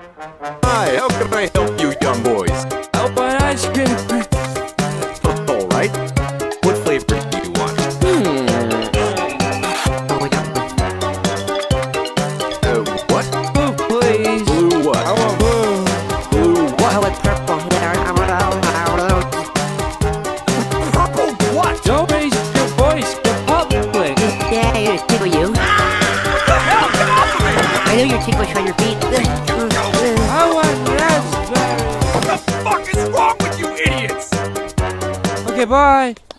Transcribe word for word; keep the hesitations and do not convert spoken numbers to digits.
Hi, how can I help you young boys? I want ice cream. Alright. What flavor do you want? Hmm. Uh, what? Blue, please. Blue what? I want blue. Blue what? I like purple here. I want Purple what? Don't raise your voice in public. Yeah, you tickle you. What the hell? Get off of me! I know you're ticklish on your feet. I want raspberry. What the fuck is wrong with you idiots? Okay, bye.